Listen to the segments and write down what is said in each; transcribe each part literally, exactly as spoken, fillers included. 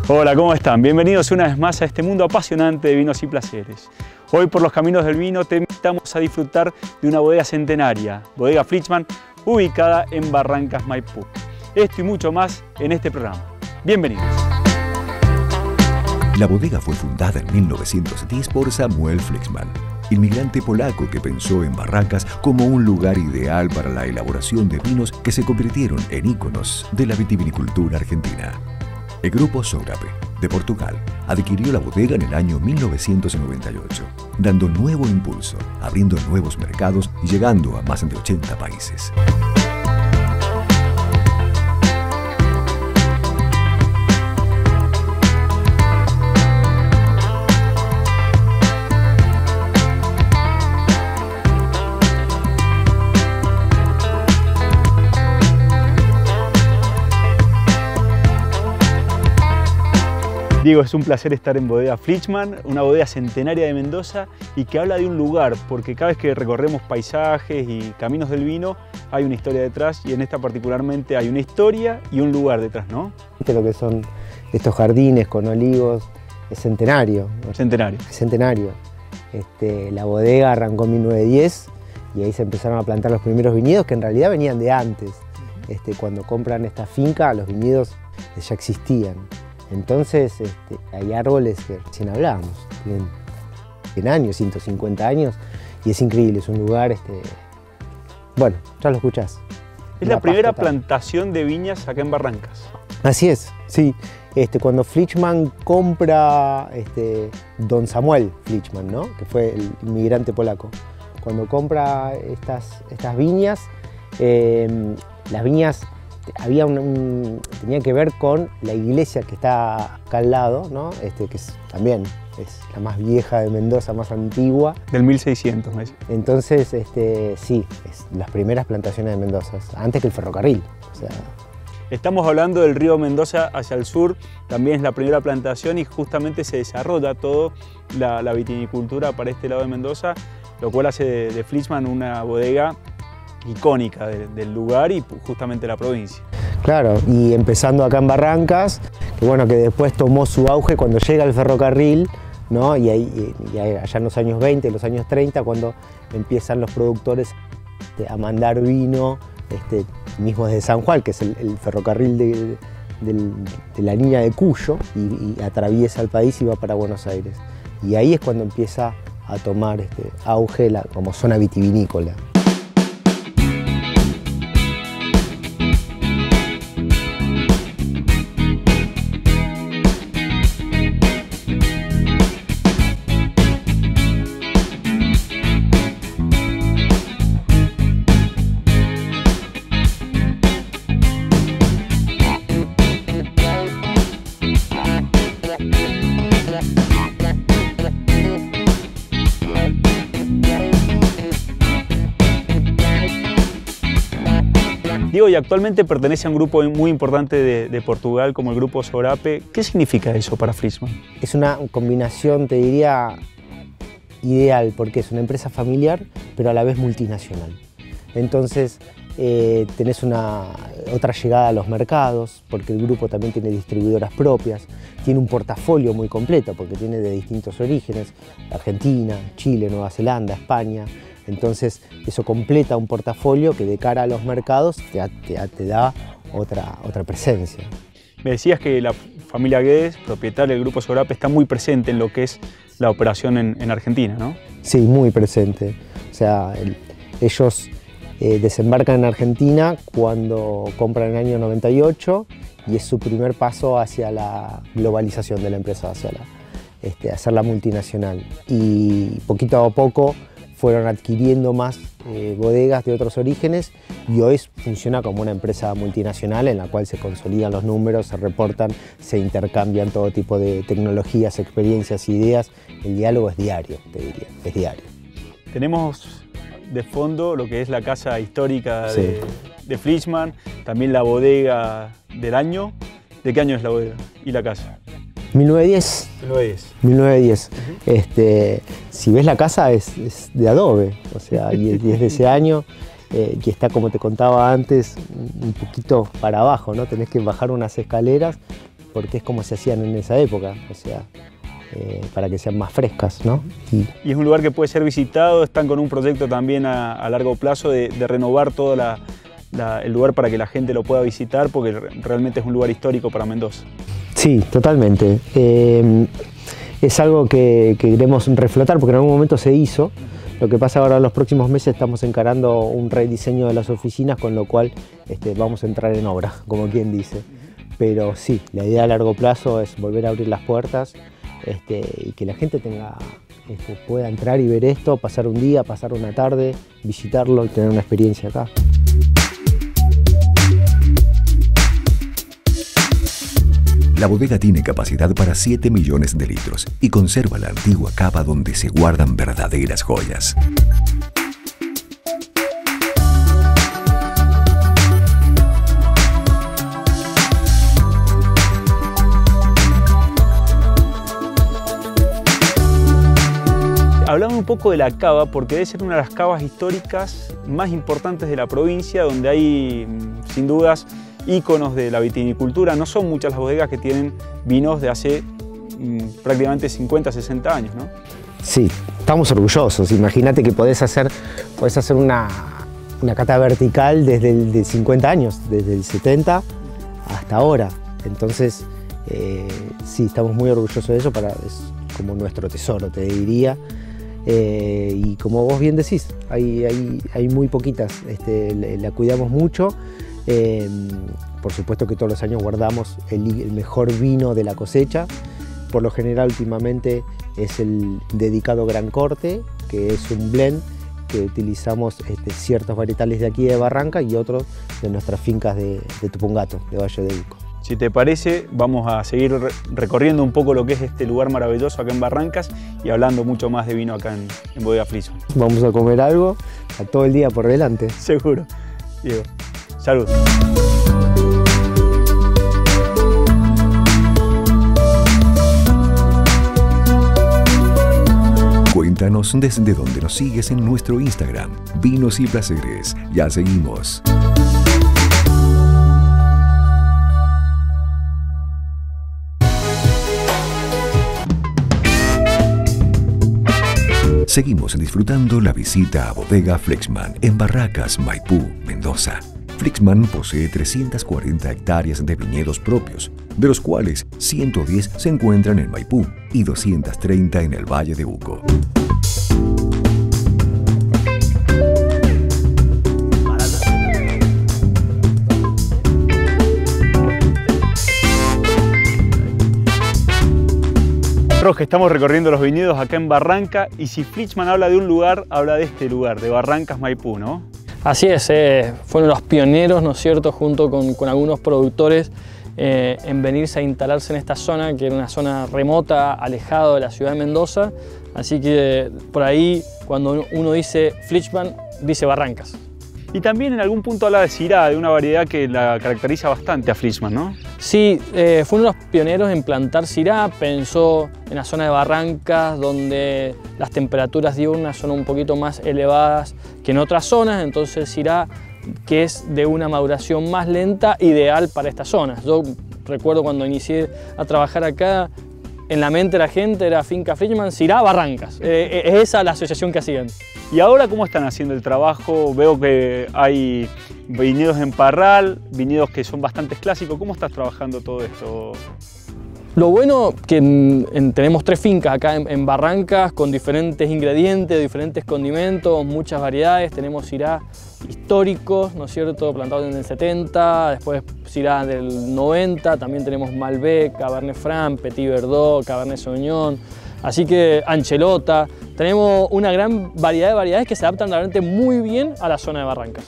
Hola, ¿cómo están? Bienvenidos una vez más a este mundo apasionante de vinos y placeres. Hoy por los caminos del vino te invitamos a disfrutar de una bodega centenaria, Bodega Flichmann, ubicada en Barrancas, Maipú. Esto y mucho más en este programa. Bienvenidos. La bodega fue fundada en mil novecientos diez por Samuel Flichmann, inmigrante polaco que pensó en Barrancas como un lugar ideal para la elaboración de vinos que se convirtieron en íconos de la vitivinicultura argentina. El grupo Sourape, de Portugal, adquirió la bodega en el año mil novecientos noventa y ocho, dando nuevo impulso, abriendo nuevos mercados y llegando a más de ochenta países. Diego, es un placer estar en Bodega Flichmann, una bodega centenaria de Mendoza y que habla de un lugar, porque cada vez que recorremos paisajes y caminos del vino hay una historia detrás y en esta particularmente hay una historia y un lugar detrás, ¿no? Lo que son estos jardines con olivos es centenario. Centenario. Es centenario. Este, la bodega arrancó en mil novecientos diez y ahí se empezaron a plantar los primeros viñedos que en realidad venían de antes. Este, cuando compran esta finca, los viñedos ya existían. Entonces este, hay árboles que recién hablábamos, tienen cien años, ciento cincuenta años y es increíble, es un lugar, este, bueno, ya lo escuchás. Es la primera plantación de viñas acá en Barrancas. Así es, sí. Este, cuando Flichmann compra, este, don Samuel Flichmann, ¿no? Que fue el inmigrante polaco, cuando compra estas, estas viñas, eh, las viñas había un, un, tenía que ver con la iglesia que está acá al lado, ¿no? Este, que es, también es la más vieja de Mendoza, más antigua. Del mil seiscientos, me dice. Entonces, este, sí, es las primeras plantaciones de Mendoza, antes que el ferrocarril. O sea, estamos hablando del río Mendoza hacia el sur, también es la primera plantación y justamente se desarrolla toda la, la vitinicultura para este lado de Mendoza, lo cual hace de, de Flichmann una bodega icónica de, del lugar y justamente la provincia. Claro, y empezando acá en Barrancas, que bueno, que después tomó su auge cuando llega el ferrocarril, ¿no? Y, ahí, y allá en los años veinte, los años treinta, cuando empiezan los productores este, a mandar vino, este, mismo desde San Juan, que es el, el ferrocarril de, de, de la línea de Cuyo, y, y atraviesa el país y va para Buenos Aires. Y ahí es cuando empieza a tomar este, auge la, como zona vitivinícola. Diego, y actualmente pertenece a un grupo muy importante de, de Portugal como el grupo Sourape. ¿Qué significa eso para Flichmann? Es una combinación, te diría, ideal, porque es una empresa familiar, pero a la vez multinacional. Entonces, eh, tenés una, otra llegada a los mercados, porque el grupo también tiene distribuidoras propias, tiene un portafolio muy completo, porque tiene de distintos orígenes, Argentina, Chile, Nueva Zelanda, España. Entonces eso completa un portafolio que de cara a los mercados te, te, te da otra, otra presencia. Me decías que la familia Guedes, propietaria del grupo Sourape, está muy presente en lo que es la operación en, en Argentina, ¿no? Sí, muy presente. O sea, el, ellos eh, desembarcan en Argentina cuando compran en el año noventa y ocho y es su primer paso hacia la globalización de la empresa, hacia la, este, hacerla multinacional. Y poquito a poco fueron adquiriendo más eh, bodegas de otros orígenes y hoy funciona como una empresa multinacional en la cual se consolidan los números, se reportan, se intercambian todo tipo de tecnologías, experiencias, ideas. El diálogo es diario, te diría, es diario. Tenemos de fondo lo que es la casa histórica Sí. de, de Flichmann, también la bodega del año. ¿De qué año es la bodega y la casa? mil novecientos diez. mil novecientos diez. mil novecientos diez. Uh-huh. este, si ves la casa es, es de adobe, o sea, y es de ese año, eh, que está, como te contaba antes, un poquito para abajo, ¿no? Tenés que bajar unas escaleras porque es como se hacían en esa época, o sea, eh, para que sean más frescas, ¿no? Y, y es un lugar que puede ser visitado, están con un proyecto también a, a largo plazo de, de renovar todo la, la, el lugar para que la gente lo pueda visitar, porque realmente es un lugar histórico para Mendoza. Sí, totalmente. Eh, es algo que, que queremos reflotar porque en algún momento se hizo. Lo que pasa ahora en los próximos meses estamos encarando un rediseño de las oficinas, con lo cual este, vamos a entrar en obra, como quien dice. Pero sí, la idea a largo plazo es volver a abrir las puertas este, y que la gente tenga, este, pueda entrar y ver esto, pasar un día, pasar una tarde, visitarlo y tener una experiencia acá. La bodega tiene capacidad para siete millones de litros y conserva la antigua cava donde se guardan verdaderas joyas. Hablamos un poco de la cava porque debe ser una de las cavas históricas más importantes de la provincia, donde hay, sin dudas, íconos de la vitinicultura. No son muchas las bodegas que tienen vinos de hace mmm, prácticamente cincuenta, sesenta años, ¿no? Sí, estamos orgullosos. Imagínate que podés hacer, podés hacer una, una cata vertical desde el de cincuenta años, desde el setenta hasta ahora. Entonces, eh, sí, estamos muy orgullosos de eso, para, es como nuestro tesoro, te diría. Eh, y como vos bien decís, hay, hay, hay muy poquitas, este, la, la cuidamos mucho. Eh, por supuesto que todos los años guardamos el, el mejor vino de la cosecha. Por lo general últimamente es el dedicado Gran Corte, que es un blend que utilizamos este, ciertos varietales de aquí de Barranca y otros de nuestras fincas de, de Tupungato, de Valle de Uco. Si te parece, vamos a seguir re recorriendo un poco lo que es este lugar maravilloso acá en Barrancas y hablando mucho más de vino acá en, en Bodega Flitzmann. Vamos a comer algo, a todo el día por delante. Seguro. Diego, salud. Cuéntanos desde dónde nos sigues en nuestro Instagram, Vinos y Placeres. Ya seguimos. Seguimos disfrutando la visita a Bodega Flitzmann en Barracas, Maipú, Mendoza. Flitzmann posee trescientas cuarenta hectáreas de viñedos propios, de los cuales ciento diez se encuentran en Maipú y doscientas treinta en el Valle de Uco. Que estamos recorriendo los viñedos acá en Barranca, y si Flitzmann habla de un lugar, habla de este lugar, de Barrancas, Maipú, ¿no? Así es, eh, fueron los pioneros, ¿no es cierto?, junto con, con algunos productores eh, en venirse a instalarse en esta zona, que era una zona remota, alejada de la ciudad de Mendoza. Así que por ahí, cuando uno dice Flitzmann, dice Barrancas. Y también en algún punto habla de Syrah, de una variedad que la caracteriza bastante a Flitzmann, ¿no? Sí, eh, fue uno de los pioneros en plantar Syrah. Pensó en la zona de Barrancas, donde las temperaturas diurnas son un poquito más elevadas que en otras zonas. Entonces Syrah, que es de una maduración más lenta, ideal para estas zonas. Yo recuerdo cuando inicié a trabajar acá, en la mente de la gente era Finca Flitzmann, Syrah, Barrancas. Eh, es esa la asociación que hacían. ¿Y ahora cómo están haciendo el trabajo? Veo que hay viñedos en parral, viñedos que son bastante clásicos. ¿Cómo estás trabajando todo esto? Lo bueno que en, en, tenemos tres fincas acá en, en Barrancas con diferentes ingredientes, diferentes condimentos, muchas variedades. Tenemos Syrah históricos, ¿no es cierto?, plantados en el setenta, después Syrah del noventa, también tenemos Malbec, Cabernet Franc, Petit Verdot, Cabernet Sauvignon, así que Anchelota. Tenemos una gran variedad de variedades que se adaptan realmente muy bien a la zona de Barrancas.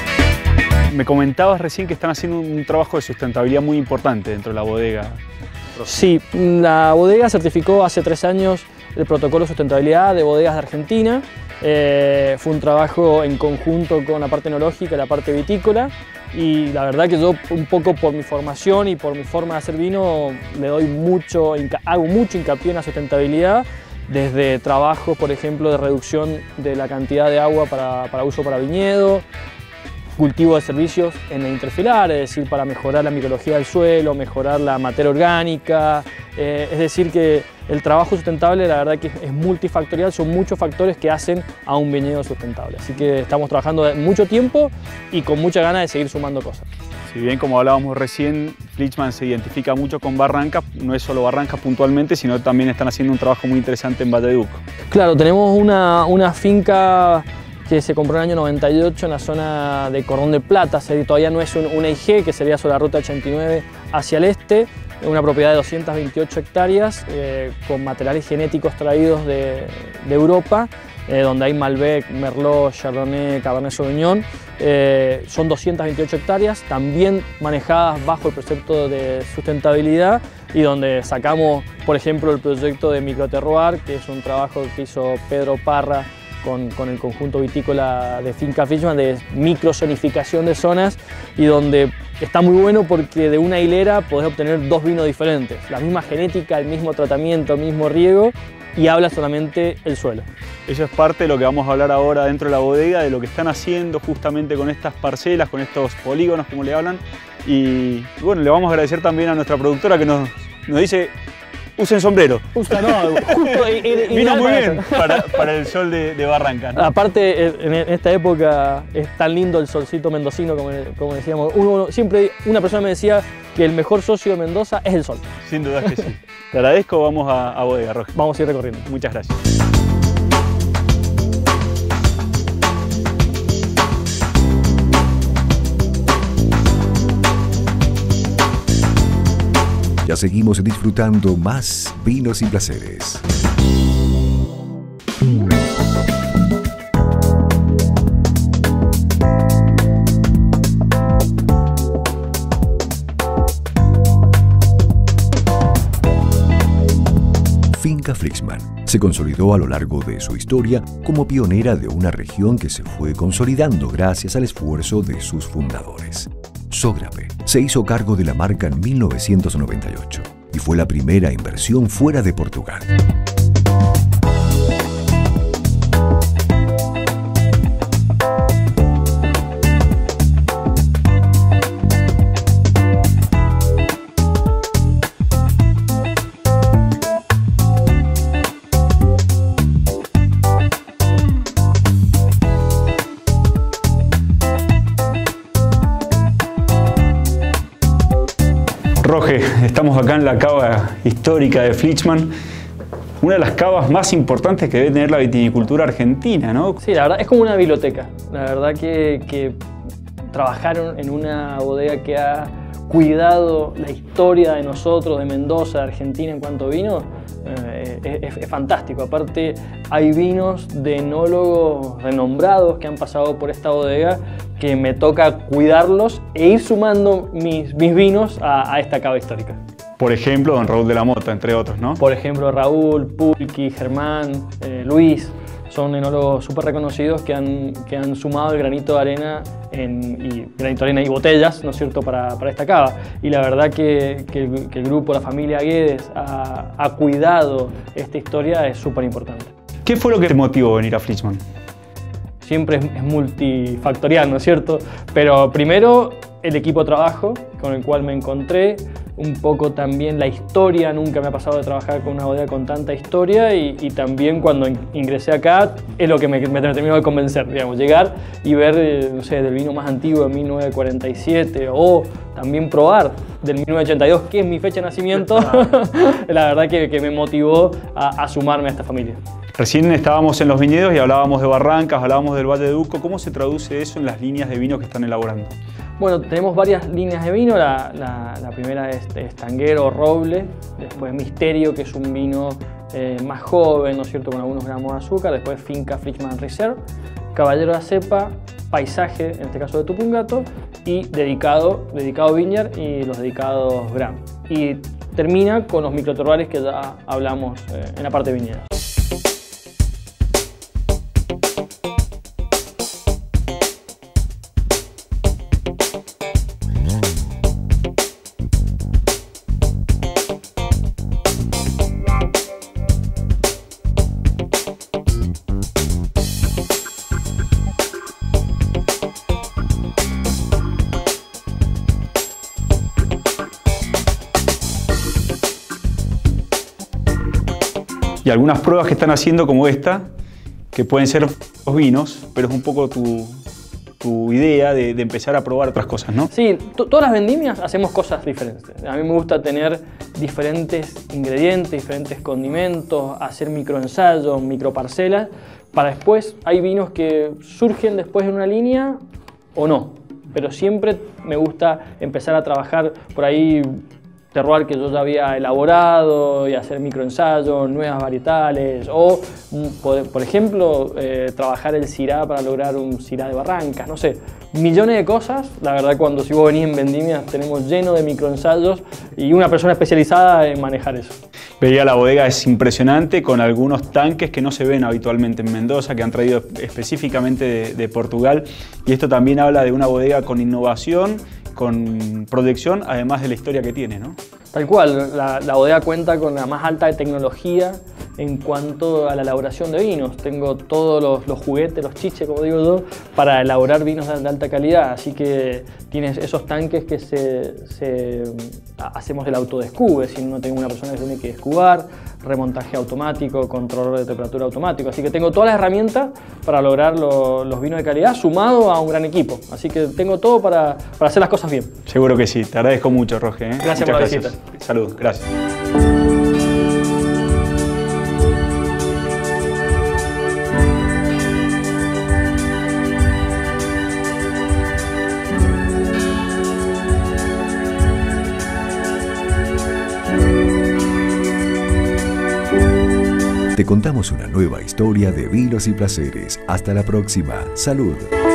Me comentabas recién que están haciendo un trabajo de sustentabilidad muy importante dentro de la bodega. Sí, la bodega certificó hace tres años el protocolo de sustentabilidad de bodegas de Argentina. Eh, fue un trabajo en conjunto con la parte enológica y la parte vitícola, y la verdad que yo, un poco por mi formación y por mi forma de hacer vino, le doy mucho, hago mucho hincapié en la sustentabilidad, desde trabajos, por ejemplo, de reducción de la cantidad de agua para, para uso para viñedo, cultivo de servicios en el interfilar, es decir, para mejorar la microbiología del suelo, mejorar la materia orgánica, eh, es decir que el trabajo sustentable la verdad que es multifactorial, son muchos factores que hacen a un viñedo sustentable, así que estamos trabajando mucho tiempo y con mucha ganas de seguir sumando cosas. Si bien, como hablábamos recién, Flichmann se identifica mucho con Barrancas, no es solo Barrancas puntualmente, sino también están haciendo un trabajo muy interesante en Valleduco. Claro, tenemos una, una finca que se compró en el año noventa y ocho en la zona de Cordón de Plata, todavía no es un, una I G, que sería sobre la ruta ochenta y nueve hacia el este, una propiedad de doscientas veintiocho hectáreas eh, con materiales genéticos traídos de, de Europa, eh, donde hay Malbec, Merlot, Chardonnay, Cabernet Sauvignon. Eh, son doscientas veintiocho hectáreas, también manejadas bajo el precepto de sustentabilidad, y donde sacamos, por ejemplo, el proyecto de Microterroir, que es un trabajo que hizo Pedro Parra Con, con el conjunto vitícola de Finca Flichmann, de microzonificación de zonas, y donde está muy bueno porque de una hilera podés obtener dos vinos diferentes, la misma genética, el mismo tratamiento, el mismo riego, y habla solamente el suelo. Eso es parte de lo que vamos a hablar ahora dentro de la bodega, de lo que están haciendo justamente con estas parcelas, con estos polígonos, como le hablan, y bueno, le vamos a agradecer también a nuestra productora que nos, nos dice: usen sombrero. Usa, no, justo, y, y, vino muy bien para, para el sol de, de Barrancas, ¿no? Aparte, en esta época es tan lindo el solcito mendocino, como, como decíamos. Uno, siempre una persona me decía que el mejor socio de Mendoza es el sol. Sin duda que sí. Te agradezco, vamos a, a bodega, Roger. Vamos a ir recorriendo. Muchas gracias. Ya seguimos disfrutando más vinos y placeres. Finca Flichmann se consolidó a lo largo de su historia como pionera de una región que se fue consolidando gracias al esfuerzo de sus fundadores. Sogrape se hizo cargo de la marca en mil novecientos noventa y ocho y fue la primera inversión fuera de Portugal. Roge, estamos acá en la cava histórica de Flichmann, una de las cavas más importantes que debe tener la vitinicultura argentina, ¿no? Sí, la verdad es como una biblioteca. La verdad que, que trabajar en una bodega que ha cuidado la historia de nosotros, de Mendoza, de Argentina en cuanto a vino, eh, es, es fantástico. Aparte, hay vinos de enólogos renombrados que han pasado por esta bodega que me toca cuidarlos e ir sumando mis, mis vinos a, a esta cava histórica. Por ejemplo, don Raúl de la Mota, entre otros, ¿no? Por ejemplo, Raúl, Pulqui, Germán, eh, Luis, son enólogos súper reconocidos que han, que han sumado el granito de arena, en, y, granito de arena y botellas, ¿no es cierto?, para, para esta cava. Y la verdad que, que, el, que el grupo, la familia Guedes, ha, ha cuidado esta historia, es súper importante. ¿Qué fue lo que te motivó a venir a Flichmann? Siempre es, es multifactorial, ¿no es cierto? Pero primero, el equipo de trabajo con el cual me encontré, un poco también la historia, nunca me ha pasado de trabajar con una bodega con tanta historia, y, y también cuando ingresé acá es lo que me, me terminó de convencer, digamos, llegar y ver, no sé, del vino más antiguo de mil novecientos cuarenta y siete, o también probar del mil novecientos ochenta y dos, que es mi fecha de nacimiento, la verdad que, que me motivó a, a sumarme a esta familia. Recién estábamos en los viñedos y hablábamos de Barrancas, hablábamos del Valleduco. ¿Cómo se traduce eso en las líneas de vino que están elaborando? Bueno, tenemos varias líneas de vino. La, la, la primera es, es Tanguero Roble, después Misterio, que es un vino eh, más joven, ¿no es cierto?, con algunos gramos de azúcar, después Finca Flichmann Reserve, Caballero de la Cepa, Paisaje, en este caso de Tupungato, y Dedicado, Dedicado Vineyard y los dedicados Gram. Y termina con los microterroirs que ya hablamos eh, en la parte viñera. Y algunas pruebas que están haciendo como esta, que pueden ser los vinos, pero es un poco tu, tu idea de, de empezar a probar otras cosas, ¿no? Sí, todas las vendimias hacemos cosas diferentes. A mí me gusta tener diferentes ingredientes, diferentes condimentos, hacer microensayos, microparcelas, para después, hay vinos que surgen después en una línea o no, pero siempre me gusta empezar a trabajar por ahí terroir que yo ya había elaborado y hacer microensayos, nuevas varietales o, por, por ejemplo, eh, trabajar el Syrah para lograr un Syrah de Barrancas, no sé, millones de cosas. La verdad, cuando si vos venís en vendimias tenemos lleno de microensayos y una persona especializada en manejar eso. Veía la bodega, es impresionante, con algunos tanques que no se ven habitualmente en Mendoza, que han traído específicamente de, de Portugal, y esto también habla de una bodega con innovación, con proyección, además de la historia que tiene, ¿no? Tal cual, la, la bodega cuenta con la más alta de tecnología en cuanto a la elaboración de vinos. Tengo todos los, los juguetes, los chiches, como digo yo, para elaborar vinos de, de alta calidad. Así que tienes esos tanques que se, se hacemos el autodescube, si no tengo una persona que tiene que descubar, remontaje automático, control de temperatura automático. Así que tengo todas las herramientas para lograr lo, los vinos de calidad, sumado a un gran equipo. Así que tengo todo para, para hacer las cosas bien. Seguro que sí. Te agradezco mucho, Roge, ¿eh? Gracias Muchas por la gracias. visita. Salud, gracias. Te contamos una nueva historia de vinos y placeres. Hasta la próxima. Salud.